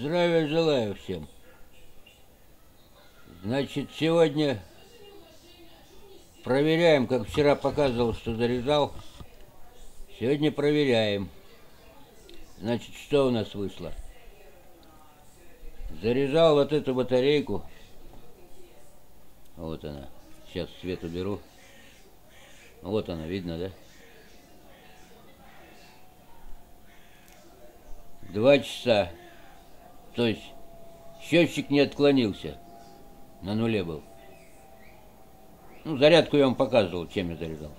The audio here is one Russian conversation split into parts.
Здравия желаю всем. Значит, сегодня проверяем, как вчера показывал, что заряжал. Сегодня проверяем. Значит, что у нас вышло? Заряжал вот эту батарейку. Вот она. Сейчас свет уберу. Вот она, видно, да? 2 часа. То есть счетчик не отклонился. На нуле был. Ну, зарядку я вам показывал, чем я заряжал.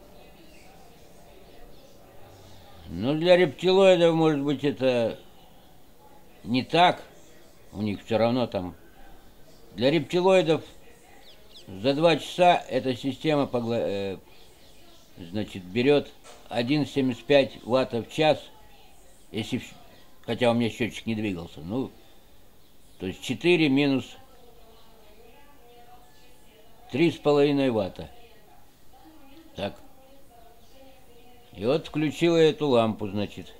Но для рептилоидов, может быть, это не так. У них все равно там. Для рептилоидов за 2 часа эта система значит, берет 1,75 ватта в час. Если, хотя у меня счетчик не двигался. Ну, то есть 4 минус 3,5 ватта. Так. И вот включила эту лампу, значит.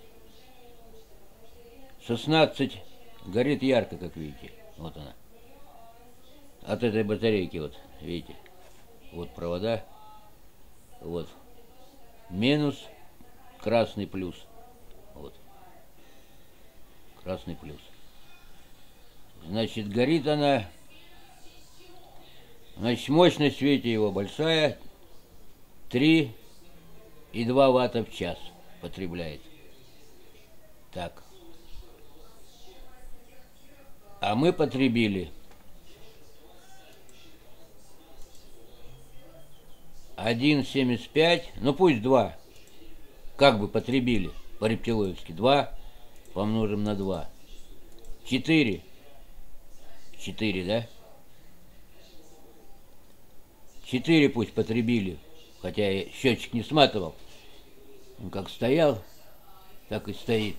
16 горит ярко, как видите. Вот она. От этой батарейки, вот, видите. Вот провода. Вот. Минус, красный плюс. Вот. Красный плюс. Значит, горит она. Значит, мощность, видите, его большая. 3,2 ватта в час потребляет. Так. А мы потребили 1,75, ну пусть 2. Как бы потребили по-рептилоидски. 2 помножим на 2. 4. 4, да? 4 пусть потребили. Хотя я счетчик не сматывал. Он как стоял, так и стоит.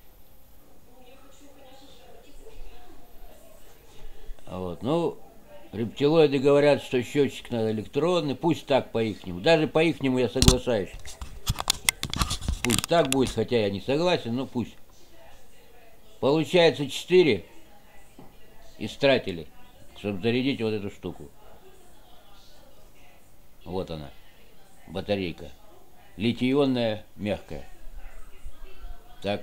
Вот, ну, рептилоиды говорят, что счетчик надо электронный. Пусть так по-ихнему. Даже по-ихнему я соглашаюсь. Пусть так будет, хотя я не согласен, но пусть. Получается 4 истратили, чтобы зарядить вот эту штуку. Вот она, батарейка. Литий-ионная, мягкая. Так.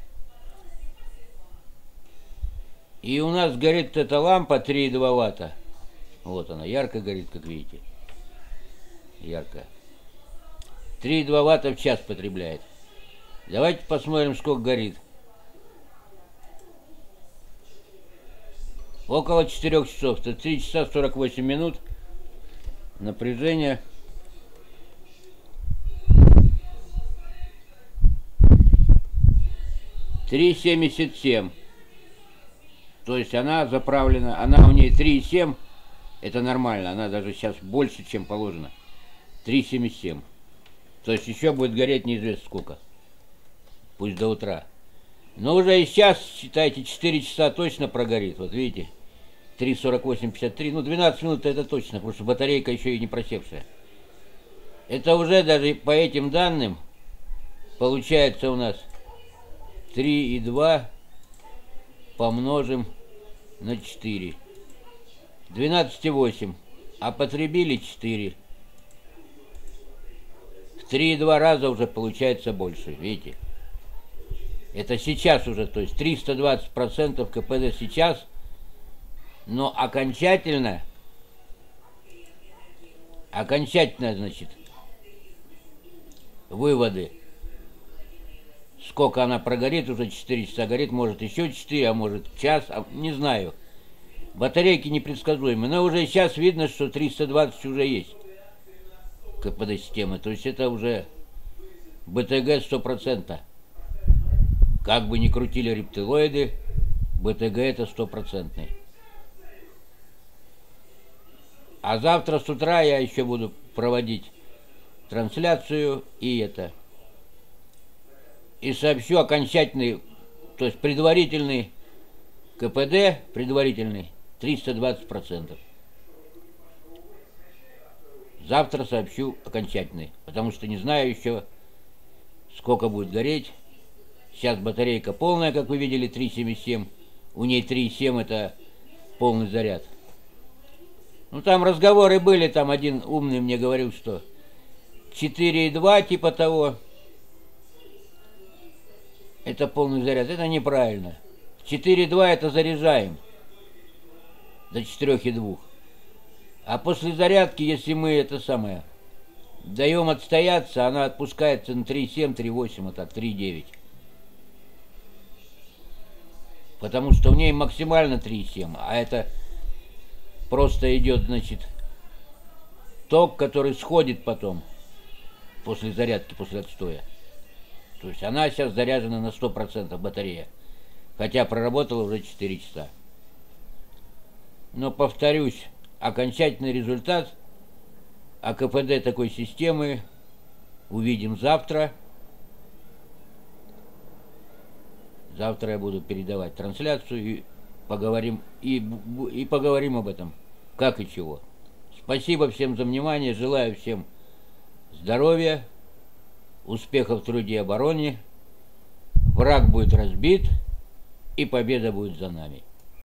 И у нас горит эта лампа 3,2 ватта. Вот она, ярко горит, как видите. Ярко. 3,2 ватта в час потребляет. Давайте посмотрим, сколько горит. Около 4 часов. Это 3 часа 48 минут. Напряжение 3,77. То есть она заправлена, она у нее 3,7. Это нормально, она даже сейчас больше, чем положено. 3,77. То есть еще будет гореть неизвестно сколько. Пусть до утра. Но уже и сейчас, считайте, 4 часа точно прогорит. Вот видите, 3,48,53. Ну, 12 минут это точно, потому что батарейка еще и не просевшая. Это уже даже по этим данным получается у нас 3,2 помножим на 4. 12,8. А потребили 4. В 3,2 раза уже получается больше, видите? Это сейчас уже, то есть 320% КПД сейчас. Но окончательно, значит, выводы, сколько она прогорит, уже 4 часа горит, может еще 4, а может час, не знаю. Батарейки непредсказуемы, но уже сейчас видно, что 320 уже есть КПД системы, то есть это уже БТГ 100%. Как бы ни крутили рептилоиды, БТГ это 100%. А завтра с утра я еще буду проводить трансляцию и сообщу окончательный, то есть предварительный КПД, предварительный 320%. Завтра сообщу окончательный, потому что не знаю еще, сколько будет гореть. Сейчас батарейка полная, как вы видели, 3,77. у ней 3,7 это полный заряд. Ну там разговоры были, там один умный мне говорил, что 4,2 типа того, это полный заряд. Это неправильно. 4,2 это заряжаем до 4,2. А после зарядки, если мы это самое даем отстояться, она отпускается на 3,7, 3,8, вот так, 3,9. Потому что в ней максимально 3,7, а это просто идет, значит, ток, который сходит потом, после зарядки, после отстоя. То есть она сейчас заряжена на 100% батарея, хотя проработала уже 4 часа. Но, повторюсь, окончательный результат АКПД такой системы увидим завтра. Завтра я буду передавать трансляцию и поговорим, и поговорим об этом, как и чего. Спасибо всем за внимание, желаю всем здоровья, успехов в труде и обороне. Враг будет разбит, и победа будет за нами.